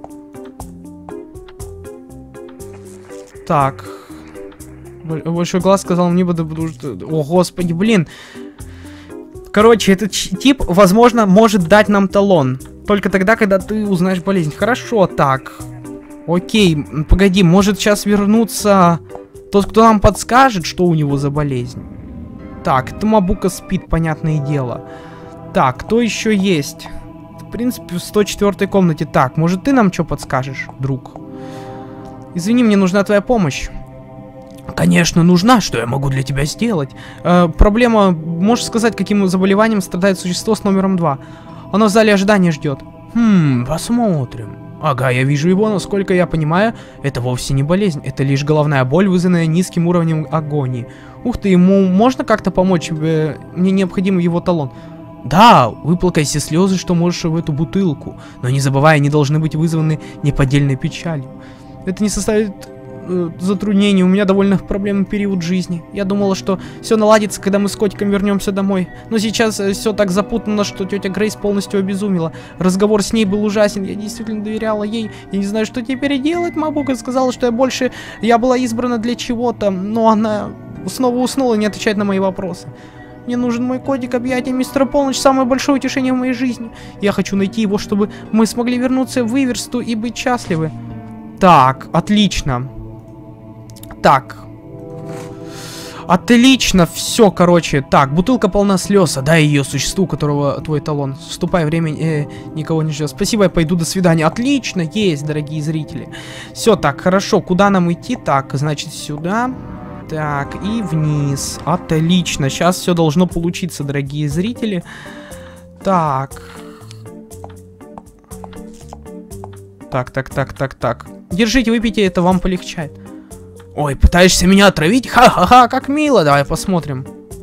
Так. Большой глаз сказал мне, потому что... О, господи, блин. Короче, этот тип, возможно, может дать нам талон. Только тогда, когда ты узнаешь болезнь. Хорошо, так. Окей, погоди, может сейчас вернуться тот, кто нам подскажет, что у него за болезнь. Так, это Мабука спит, понятное дело. Так, кто еще есть? В принципе, в сто четвёртой комнате. Так, может ты нам что подскажешь, друг? Извини, мне нужна твоя помощь. Конечно, нужна. Что я могу для тебя сделать? Э, проблема... Можешь сказать, каким заболеванием страдает существо с номером два? Оно в зале ожидания ждет. Хм, посмотрим. Ага, я вижу его, но сколько я понимаю, это вовсе не болезнь. Это лишь головная боль, вызванная низким уровнем агонии. Ух ты, ему можно как-то помочь? Э, мне необходим его талон. Да, выплакай все слезы, что можешь в эту бутылку. Но не забывай, они должны быть вызваны неподдельной печалью. Это не составит э, затруднений, у меня довольно проблемный период жизни. Я думала, что все наладится, когда мы с котиком вернемся домой. Но сейчас э, все так запутано, что тетя Грейс полностью обезумела. Разговор с ней был ужасен, я действительно доверяла ей. Я не знаю, что теперь делать. Мабука сказала, что я больше... Я была избрана для чего-то, но она снова уснула и не отвечает на мои вопросы. Мне нужен мой котик, объятия мистера Полночь, самое большое утешение в моей жизни. Я хочу найти его, чтобы мы смогли вернуться в Иверсту и быть счастливы. Так, отлично. Так. Отлично, все, короче. Так, бутылка полна слез, дай ее существу, у которого твой талон. Вступай, время э, никого не ждет. Спасибо, я пойду, до свидания. Отлично, есть, дорогие зрители. Все, так, хорошо, куда нам идти? Так, значит, сюда. Так, и вниз. Отлично, сейчас все должно получиться, дорогие зрители. Так. Так, так, так, так, так. Держите, выпейте, это вам полегчает. Ой, пытаешься меня отравить? Ха-ха-ха, как мило. Давай посмотрим.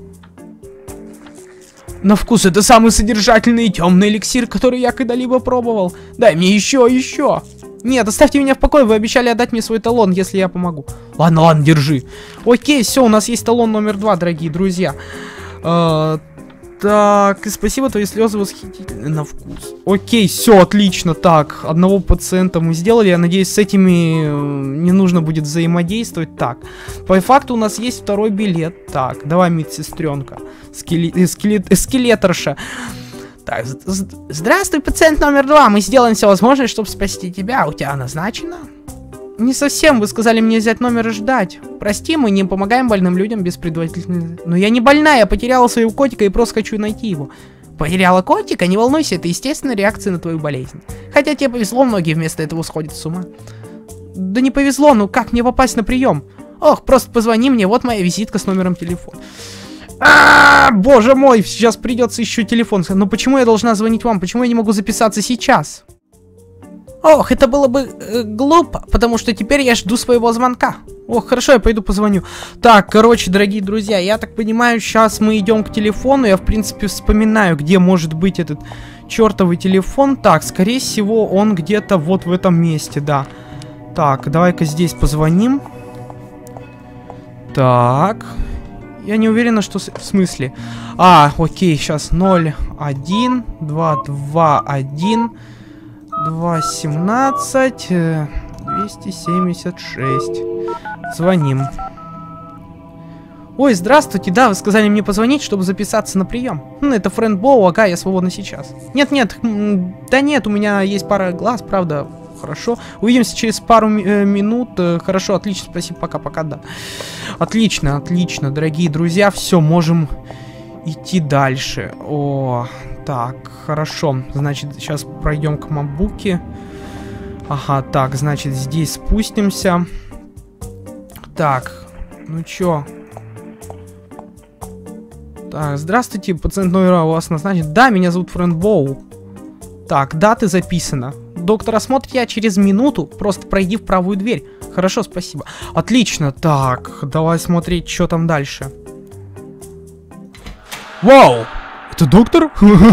На вкус это самый содержательный и темный эликсир, который я когда-либо пробовал. Дай мне еще, еще. Нет, оставьте меня в покое, вы обещали отдать мне свой талон, если я помогу. Ладно, ладно, держи. Окей, все, у нас есть талон номер два, дорогие друзья. Э, Так, и спасибо, твои слезы восхитительны на вкус. Окей, все, отлично. Так, одного пациента мы сделали. Я надеюсь, с этими не нужно будет взаимодействовать. Так, по факту у нас есть второй билет. Так, давай, медсестренка. Скеле... Скелет... Скелеторша. Так, здравствуй, пациент номер два. Мы сделаем все возможное, чтобы спасти тебя. У тебя назначено? Не совсем, вы сказали мне взять номер и ждать. Прости, мы не помогаем больным людям без предварительной... Но я не больная, я потеряла своего котика и просто хочу найти его. Потеряла котика? Не волнуйся, это естественная реакция на твою болезнь. Хотя тебе повезло, многие вместо этого сходят с ума. Да не повезло, ну как мне попасть на прием? Ох, просто позвони мне, вот моя визитка с номером телефона. А, боже мой, сейчас придется еще телефон. Но почему я должна звонить вам? Почему я не могу записаться сейчас? Ох, это было бы э, глупо, потому что теперь я жду своего звонка. Ох, хорошо, я пойду позвоню. Так, короче, дорогие друзья, я так понимаю, сейчас мы идем к телефону. Я, в принципе, вспоминаю, где может быть этот чертовый телефон. Так, скорее всего, он где-то вот в этом месте, да. Так, давай-ка здесь позвоним. Так. Я не уверена, что... С... В смысле? А, окей, сейчас ноль один два два один... два семнадцать двести семьдесят шесть. Звоним. Ой, здравствуйте, да, вы сказали мне позвонить, чтобы записаться на прием. Хм, это Фрэнд Боу, ага, я свободна сейчас. Нет-нет, да нет, у меня есть пара глаз, правда, хорошо. Увидимся через пару э, минут. Э, хорошо, отлично, спасибо, пока-пока, да. Отлично, отлично, дорогие друзья, все, можем идти дальше. О... Так, хорошо. Значит, сейчас пройдем к Мабуке. Ага, так, значит, здесь спустимся. Так, ну чё? Так, здравствуйте, пациент номер у вас назначен. Да, меня зовут Фрэнд Боу. Так, даты записано. Доктор осмотрит я через минуту. Просто пройди в правую дверь. Хорошо, спасибо. Отлично. Так, давай смотреть, что там дальше. Вау! Это доктор?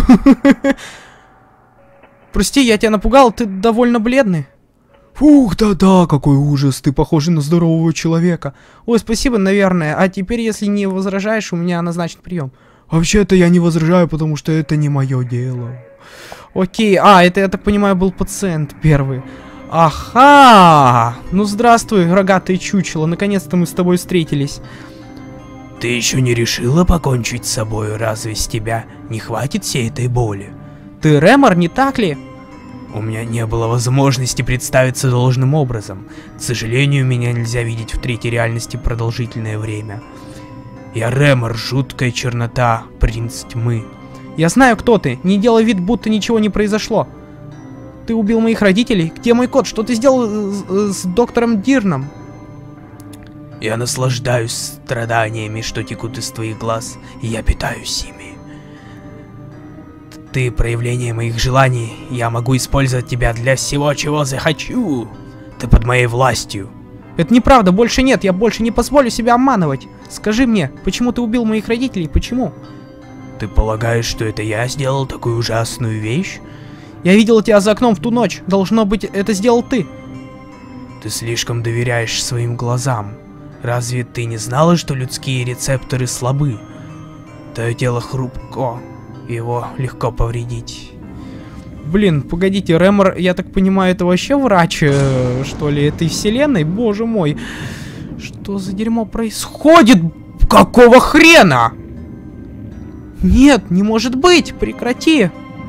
Прости, я тебя напугал, ты довольно бледный. Фух, да-да, какой ужас, ты похож на здорового человека. Ой, спасибо, наверное, а теперь, если не возражаешь, у меня назначен прием. Вообще-то я не возражаю, потому что это не мое дело. Окей, а, это, я так понимаю, был пациент первый. Ага, ну здравствуй, рогатое чучело, наконец-то мы с тобой встретились. Ты еще не решила покончить с собой, разве с тебя не хватит всей этой боли? Ты Рэмор, не так ли? У меня не было возможности представиться должным образом. К сожалению, меня нельзя видеть в третьей реальности продолжительное время. Я Рэмор, жуткая чернота, принц тьмы. Я знаю, кто ты. Не делай вид, будто ничего не произошло. Ты убил моих родителей? Где мой кот? Что ты сделал с, с доктором Дирном? Я наслаждаюсь страданиями, что текут из твоих глаз, и я питаюсь ими. Ты проявление моих желаний, я могу использовать тебя для всего, чего захочу. Ты под моей властью. Это неправда, больше нет, я больше не позволю себя обманывать. Скажи мне, почему ты убил моих родителей, почему? Ты полагаешь, что это я сделал такую ужасную вещь? Я видел тебя за окном в ту ночь, должно быть, это сделал ты. Ты слишком доверяешь своим глазам. Разве ты не знала, что людские рецепторы слабы? Твое тело хрупко, его легко повредить. Блин, погодите, Рэмор, я так понимаю, это вообще врач, э, что ли, этой вселенной? Боже мой, что за дерьмо происходит? Какого хрена? Нет, не может быть, прекрати.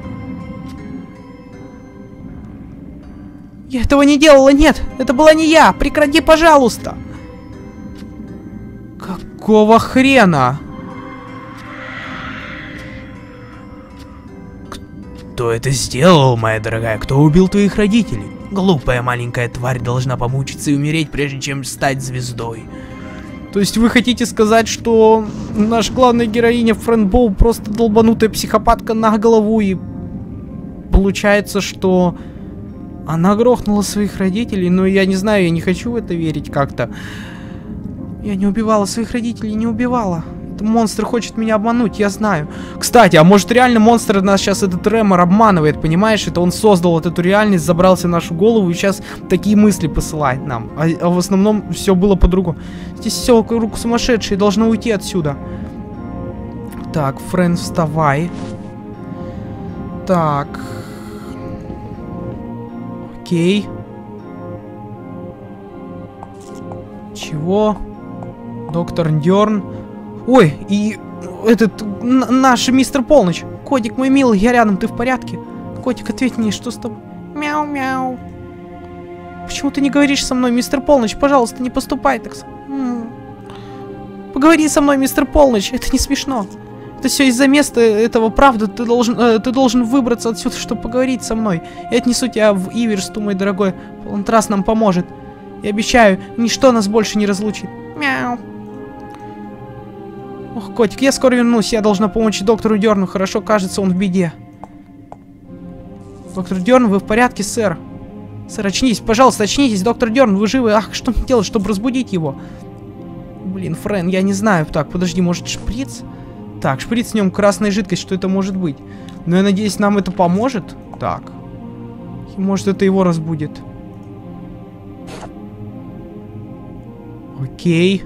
Я этого не делала, нет, это была не я, прекрати, пожалуйста. Какого хрена? Кто это сделал, моя дорогая? Кто убил твоих родителей? Глупая маленькая тварь должна помучиться и умереть, прежде чем стать звездой. То есть вы хотите сказать, что наша главная героиня Фрэнд Боу просто долбанутая психопатка на голову, и получается, что она грохнула своих родителей? Но я не знаю, я не хочу в это верить как-то. Я не убивала своих родителей, не убивала. Этот монстр хочет меня обмануть, я знаю. Кстати, а может реально монстр нас сейчас этот Рэмор обманывает, понимаешь? Это он создал вот эту реальность, забрался в нашу голову и сейчас такие мысли посылает нам. А, а в основном все было по-другому. Здесь все вокруг сумасшедшие, должно уйти отсюда. Так, Френ, вставай. Так. Окей. Чего? Доктор Дёрн. Ой, и этот наш мистер Полночь. Котик мой милый, я рядом, ты в порядке? Котик, ответь мне, что с тобой? Мяу-мяу. Почему ты не говоришь со мной, мистер Полночь? Пожалуйста, не поступай так. М-м. Поговори со мной, мистер Полночь, это не смешно. Это все из-за места этого, правда. Ты должен, э, ты должен выбраться отсюда, чтобы поговорить со мной. Я отнесу тебя в Иверсту, мой дорогой. Палантрас нам поможет. Я обещаю, ничто нас больше не разлучит. Мяу. Ох, котик, я скоро вернусь. Я должна помочь доктору Дёрну. Хорошо, кажется, он в беде. Доктор Дёрн, вы в порядке, сэр? Сэр, очнитесь, пожалуйста, очнитесь. Доктор Дёрн, вы живы? Ах, что мне делать, чтобы разбудить его? Блин, Френ, я не знаю. Так, подожди, может шприц? Так, шприц, в нем красная жидкость, что это может быть? Но я надеюсь, нам это поможет. Так. И может, это его разбудит. Окей.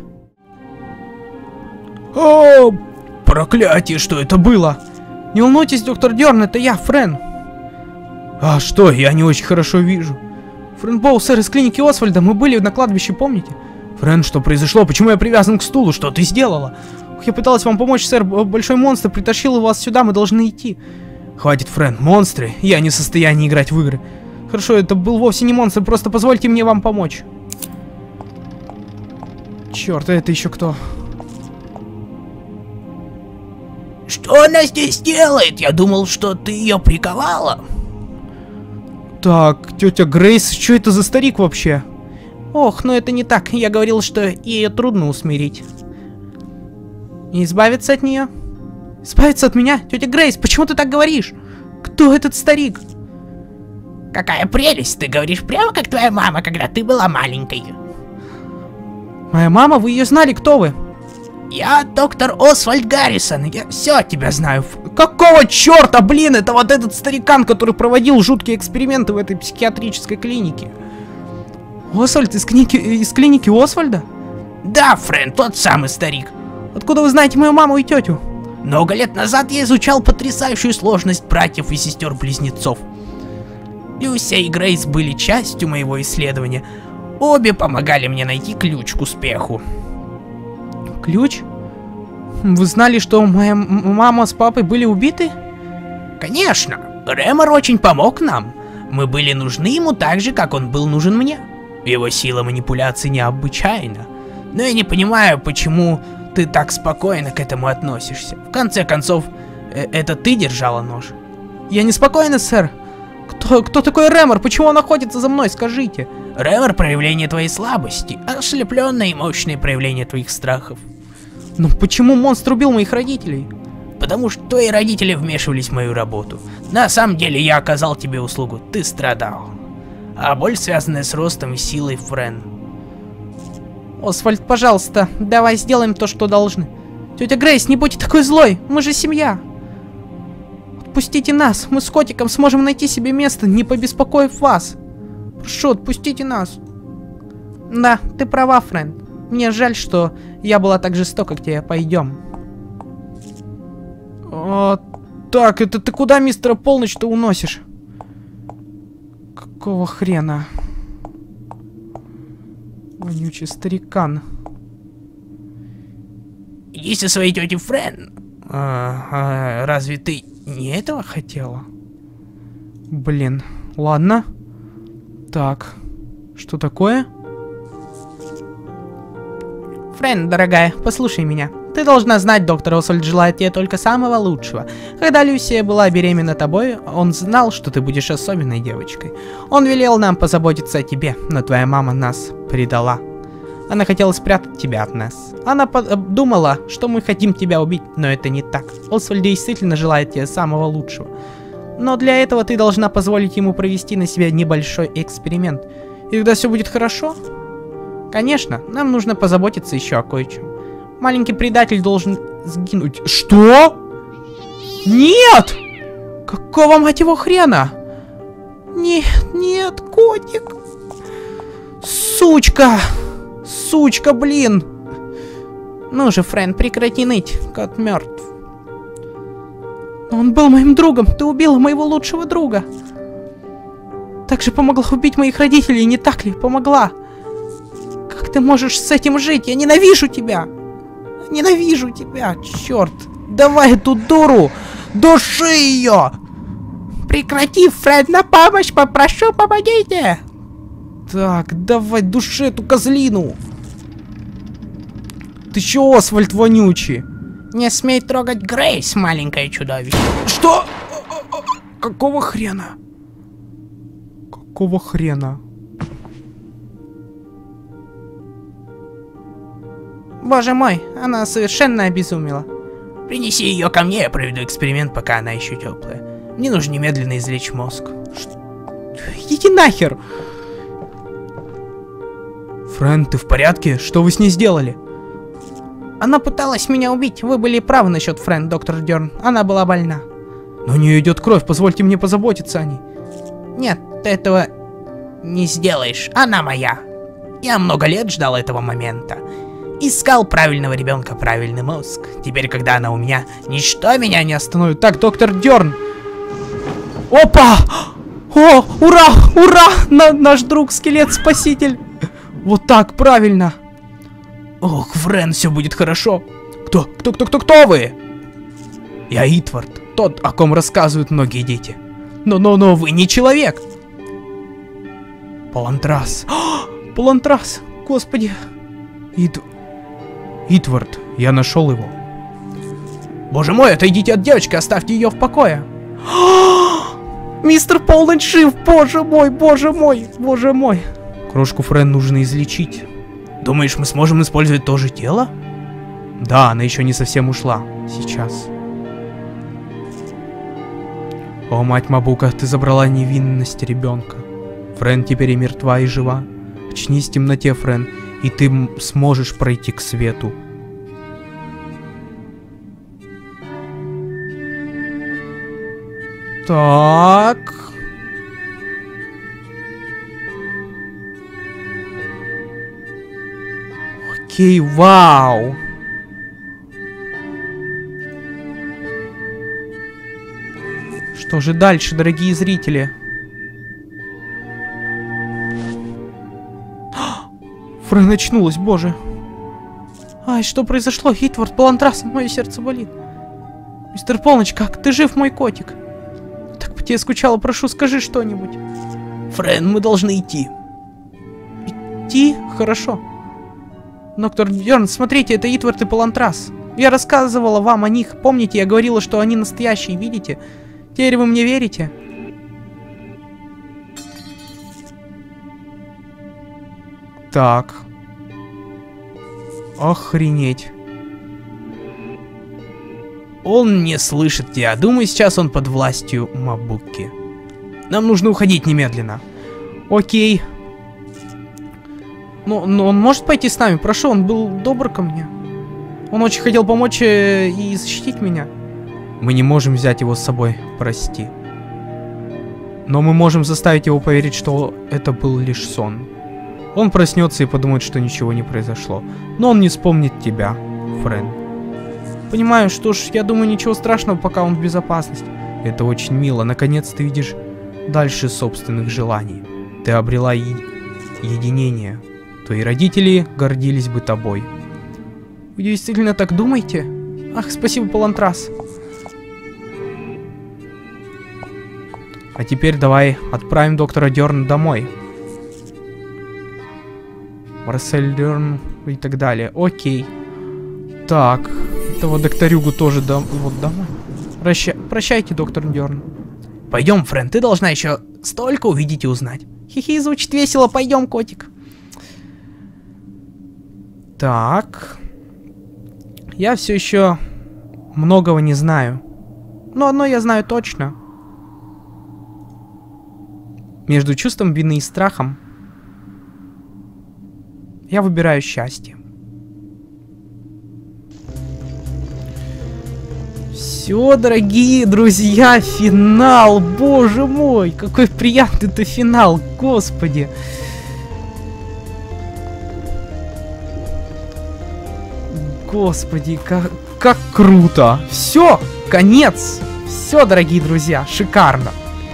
О, проклятие, что это было? Не волнуйтесь, доктор Дёрн, это я, Френ. А что, я не очень хорошо вижу. Френ Боу, сэр, из клиники Освальда, мы были на кладбище, помните? Френ, что произошло? Почему я привязан к стулу? Что ты сделала? Я пыталась вам помочь, сэр. Большой монстр притащил вас сюда, мы должны идти. Хватит, Френ, монстры. Я не в состоянии играть в игры. Хорошо, это был вовсе не монстр, просто позвольте мне вам помочь. Черт, это еще кто? Что она здесь делает? Я думал, что ты ее приковала. Так, тетя Грейс, что это за старик вообще? Ох, ну это не так. Я говорил, что ее трудно усмирить. И избавиться от нее? Избавиться от меня? Тетя Грейс, почему ты так говоришь? Кто этот старик? Какая прелесть! Ты говоришь прямо как твоя мама, когда ты была маленькой. Моя мама? Вы ее знали? Кто вы? Я доктор Освальд Гаррисон. Я все от тебя знаю. Какого черта, блин? Это вот этот старикан, который проводил жуткие эксперименты в этой психиатрической клинике. Освальд из клиники, из клиники Освальда? Да, Френ, тот самый старик. Откуда вы знаете мою маму и тетю? Много лет назад я изучал потрясающую сложность братьев и сестер-близнецов. Люся и Грейс были частью моего исследования. Обе помогали мне найти ключ к успеху. Ключ? Вы знали, что моя мама с папой были убиты? Конечно. Рэмор очень помог нам. Мы были нужны ему так же, как он был нужен мне. Его сила манипуляции необычайна. Но я не понимаю, почему ты так спокойно к этому относишься. В конце концов, э это ты держала нож. Я не спокойна, сэр. Кто, кто такой Рэмор? Почему он охотится за мной? Скажите. Рэмор — проявление твоей слабости, ослепленное и мощное проявление твоих страхов. Но почему монстр убил моих родителей? Потому что твои родители вмешивались в мою работу. На самом деле я оказал тебе услугу, ты страдал. А боль, связанная с ростом и силой, Френ. Освальд, пожалуйста, давай сделаем то, что должны. Тетя Грейс, не будьте такой злой, мы же семья. Отпустите нас, мы с котиком сможем найти себе место, не побеспокоив вас. Прошу, отпустите нас. Да, ты права, Френ. Мне жаль, что я была так жестока к тебе. Пойдем. О, так, это ты куда мистера Полночь-то уносишь? Какого хрена? Вонючий старикан. Иди со своей тетей Френ. А, а, разве ты не этого хотела? Блин, ладно. Так, что такое? Френ, дорогая, послушай меня. Ты должна знать, доктор Освальд желает тебе только самого лучшего. Когда Люсия была беременна тобой, он знал, что ты будешь особенной девочкой. Он велел нам позаботиться о тебе, но твоя мама нас предала. Она хотела спрятать тебя от нас. Она думала, что мы хотим тебя убить, но это не так. Освальд действительно желает тебе самого лучшего. Но для этого ты должна позволить ему провести на себя небольшой эксперимент. И тогда все будет хорошо? Конечно, нам нужно позаботиться еще о кое-чем. Маленький предатель должен сгинуть. Что? Нет! Какого, мать его, хрена? Нет, нет, котик. Сучка! Сучка, блин! Ну же, Френ, прекрати ныть, кот мертв. Но он был моим другом. Ты убила моего лучшего друга. Также помогла убить моих родителей, не так ли? Помогла. Как ты можешь с этим жить? Я ненавижу тебя. Ненавижу тебя, черт. Давай эту дуру. Души ее. Прекрати, Фред, на помощь попрошу, помогите. Так, давай, души эту козлину. Ты чё, Освальд вонючий? Не смей трогать Грейс, маленькое чудовище. Что? Какого хрена? Какого хрена? Боже мой, она совершенно обезумела. Принеси ее ко мне, я проведу эксперимент, пока она еще теплая. Мне нужно немедленно извлечь мозг. Иди нахер! Френ, ты в порядке? Что вы с ней сделали? Она пыталась меня убить. Вы были правы насчет Френ, доктор Дерн. Она была больна. Но у нее идет кровь, позвольте мне позаботиться о ней. Нет, ты этого не сделаешь. Она моя. Я много лет ждал этого момента. Искал правильного ребенка, правильный мозг. Теперь, когда она у меня, ничто меня не остановит. Так, доктор Дерн. Опа! О, ура, ура! На, наш друг скелет-спаситель. Вот так, правильно. Ох, Френ, все будет хорошо. Кто, кто, кто, кто, кто вы? Я Итвард, тот, о ком рассказывают многие дети. Но, но, но, вы не человек. Палантрас. Палантрас, господи. Ит... Итвард, я нашел его. Боже мой, отойдите от девочки, оставьте ее в покое. Мистер Полночь жив, боже мой, боже мой, боже мой. Крошку Френ нужно излечить. Думаешь, мы сможем использовать то же тело? Да, она еще не совсем ушла. Сейчас. О, мать Мабука, ты забрала невинность ребенка. Френ теперь и мертва, и жива. Очнись в темноте, Френ, и ты сможешь пройти к свету. Так. Окей, вау. Что же дальше, дорогие зрители? Френ очнулась, боже. Ай, что произошло? Итвард, Палантрас, мое сердце болит. Мистер Полночь, как ты жив, мой котик? Так по тебе скучала, прошу, скажи что-нибудь. Френ, мы должны идти. Идти? Хорошо. Доктор Дерн, смотрите, это Итвард и Палантрас. Я рассказывала вам о них, помните, я говорила, что они настоящие, видите? Теперь вы мне верите? Так. Охренеть. Он не слышит тебя. Думаю, сейчас он под властью Мабуки. Нам нужно уходить немедленно. Окей. Но, но он может пойти с нами? Прошу, он был добр ко мне. Он очень хотел помочь э, и защитить меня. Мы не можем взять его с собой, прости. Но мы можем заставить его поверить, что это был лишь сон. Он проснется и подумает, что ничего не произошло. Но он не вспомнит тебя, Френ. Понимаю, что ж, я думаю, ничего страшного, пока он в безопасности. Это очень мило. Наконец ты видишь дальше собственных желаний. Ты обрела е единение. Твои родители гордились бы тобой. Вы действительно так думаете? Ах, спасибо, Палантрас. А теперь давай отправим доктора Дерна домой. Марсель Дерн и так далее. Окей. Так, этого докторюгу тоже дам. Вот домой. Проща... Прощайте, доктор Дерн. Пойдем, Френ, ты должна еще столько увидеть и узнать. Хи-хи, звучит весело, пойдем, котик. Так. Я все еще многого не знаю. Но одно я знаю точно. Между чувством вины и страхом я выбираю счастье. Все, дорогие друзья, финал, боже мой, какой приятный-то финал, господи. Господи, как, как круто. Все, конец. Все, дорогие друзья, шикарно.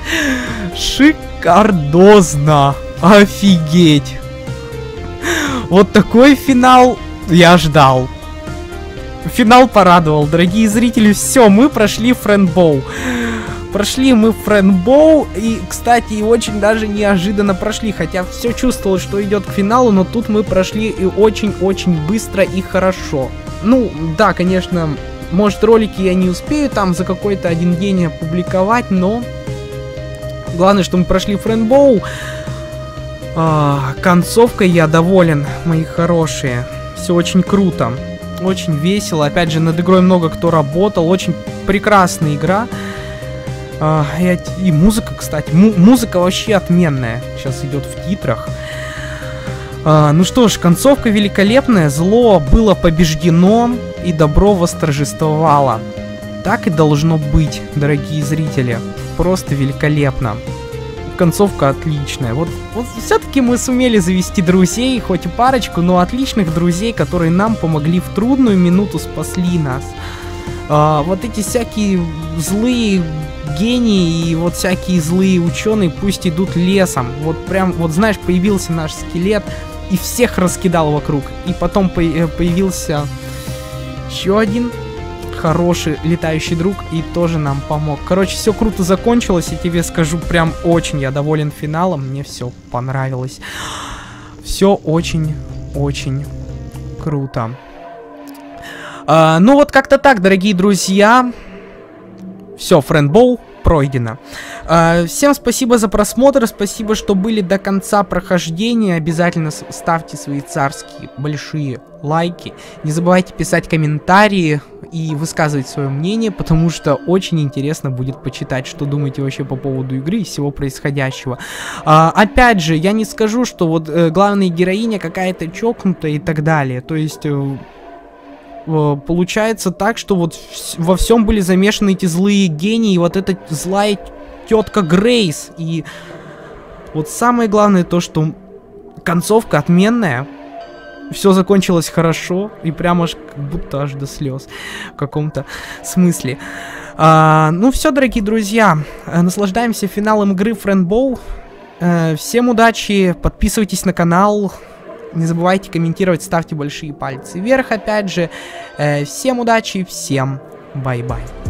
Шикардозно. Офигеть. Вот такой финал я ждал. Финал порадовал, дорогие зрители. Все, мы прошли Френдбоу. Прошли мы Френдбоу. И, кстати, очень даже неожиданно прошли. Хотя все чувствовал, что идет к финалу. Но тут мы прошли и очень-очень быстро и хорошо. Ну, да, конечно, может, ролики я не успею там за какой-то один день опубликовать. Но главное, что мы прошли Френдбоу. А, концовкой я доволен, мои хорошие. Все очень круто. Очень весело. Опять же, над игрой много кто работал. Очень прекрасная игра. А, и, и музыка, кстати. Му музыка вообще отменная. Сейчас идет в титрах. А, ну что ж, концовка великолепная. Зло было побеждено. И добро восторжествовало. Так и должно быть, дорогие зрители. Просто великолепно. Концовка отличная. Вот, вот все-таки мы сумели завести друзей, хоть и парочку, но отличных друзей, которые нам помогли в трудную минуту, спасли нас. А, вот эти всякие злые гении и вот всякие злые ученые пусть идут лесом. Вот прям, вот знаешь, появился наш скелет и всех раскидал вокруг. И потом по появился еще один хороший летающий друг и тоже нам помог. Короче, все круто закончилось, и тебе скажу, прям очень я доволен финалом. Мне все понравилось. Все очень-очень круто. А, ну вот как-то так, дорогие друзья. Все, Френдбоу пройдено. Uh, всем спасибо за просмотр, спасибо, что были до конца прохождения. Обязательно ставьте свои царские большие лайки. Не забывайте писать комментарии и высказывать свое мнение, потому что очень интересно будет почитать, что думаете вообще по поводу игры и всего происходящего. Uh, опять же, я не скажу, что вот uh, главная героиня какая-то чокнутая и так далее. То есть... Uh, получается так, что вот во всем были замешаны эти злые гении, и вот эта злая тетка Грейс. И вот самое главное то, что концовка отменная. Все закончилось хорошо, и прям аж как будто аж до слез в каком-то смысле. А, ну все, дорогие друзья, наслаждаемся финалом игры Френдбоу. А, всем удачи, подписывайтесь на канал. Не забывайте комментировать, ставьте большие пальцы вверх, опять же. Э, всем удачи, всем бай-бай.